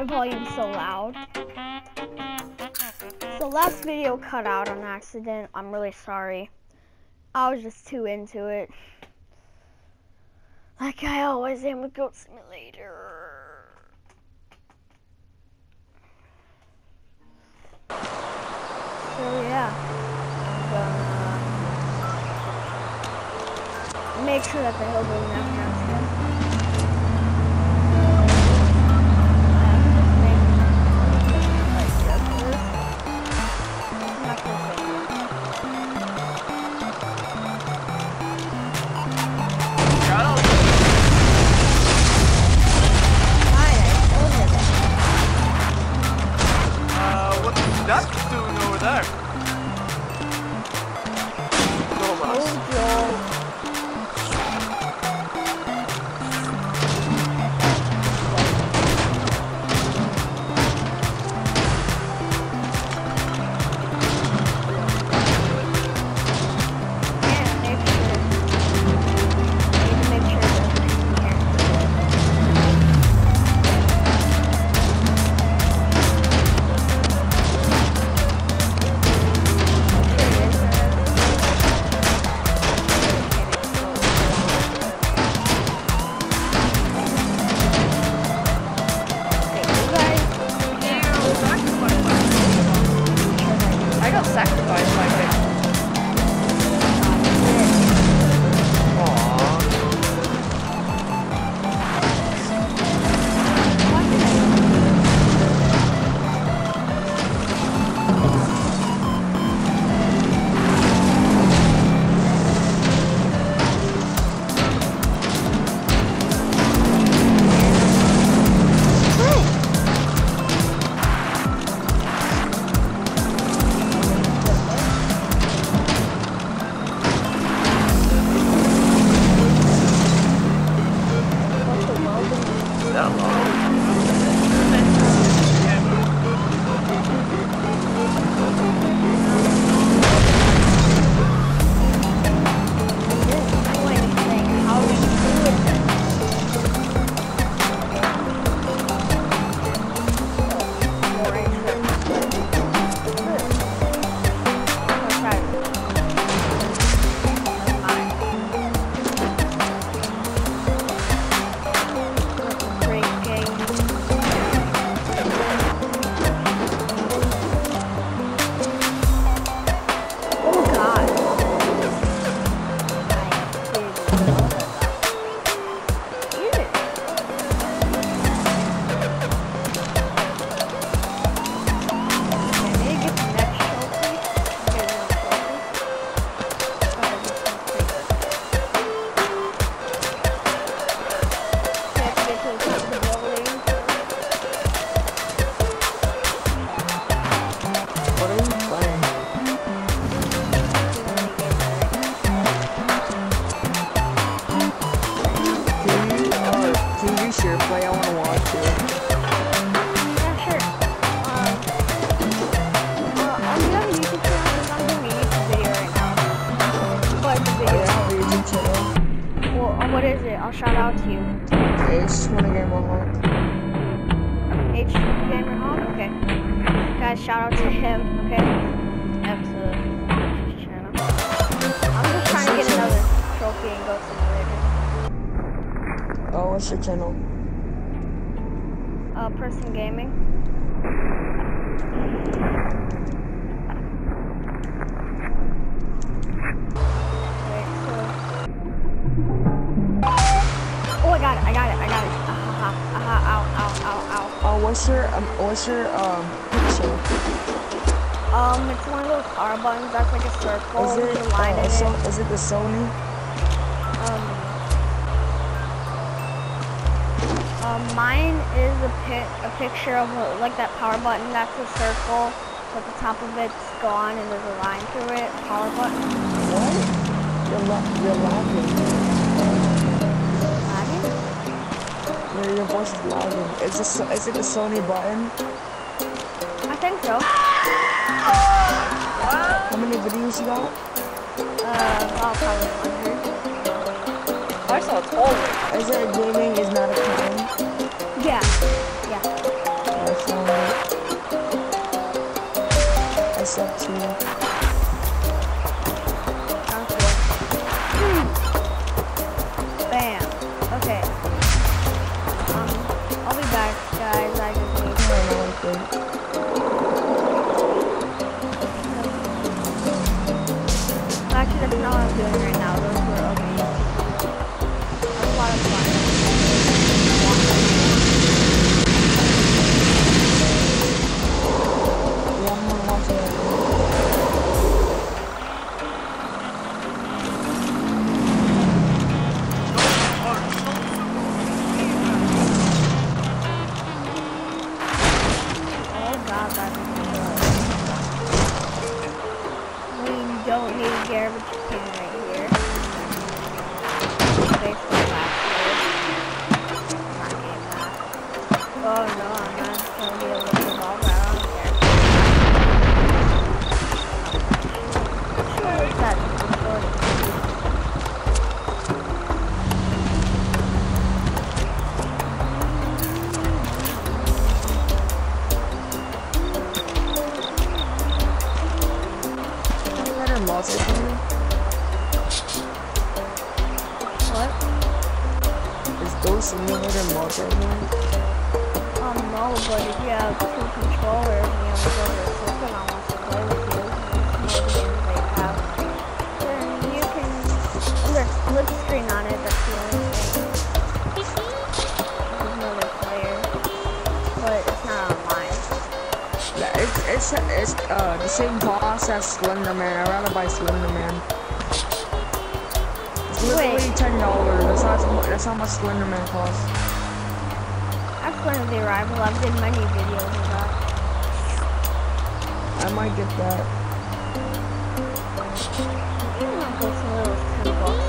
my volume's so loud. So last video cut out on accident. I'm really sorry. I was just too into it. Like I always am with Goat Simulator. So yeah, I'm gonna make sure that the hillbilly never comes again. That's doing over there. Sacrifice my thing. Sure, play. I want to watch it. Yeah, sure. Do you have a YouTube channel? Because I'm doing a YouTube video right now. What is the video? I have a YouTube channel. Well, what is it? I'll shout out to you. H20Gamer. H20Gamer Hawk? Okay. Guys, shout out to him, okay? That's his channel. I'm just trying to get another trophy and Goat Simulator. Oh, what's your channel? Person Gaming. Wait, so... Oh, I got it. Aha, ow. Oh, what's your picture? It's one of those R buttons that's like a circle Is it, with a line in it. Is it the Sony? Mine is a picture of like that power button. That's a circle. At the top of it's gone and there's a line through it. Power button. What? You're lagging. Lagging? Yeah, your voice is lagging. Is it the Sony button? I think so. How many videos you got? About probably 100. I saw 12. Is it gaming is not a crime? Yeah. update. Actually, that's not what I'm doing right now. Those were okay. That's a lot of fun. Yeah, I'm gonna watch it. Oh god, that's good. We don't need garbage can right here. Basically last year. Not getting that. Oh no, I'm not gonna be able to move all that. I don't care. Sure, it's that recording. Mods or something? What? Is those simulator mods right here? No, but if you have two controllers and you have a brother or sister that wants to play with you, and you know the games they have, then you can, there's split screen on it, that's the only thing. There's another player, but it's not online. Yeah, it's the same cost as Slenderman. I'd rather buy Slenderman. It's literally $10. That's how much Slenderman costs. I've played with the Arrival. I've did many videos of that. I might get that. Even though it was $10.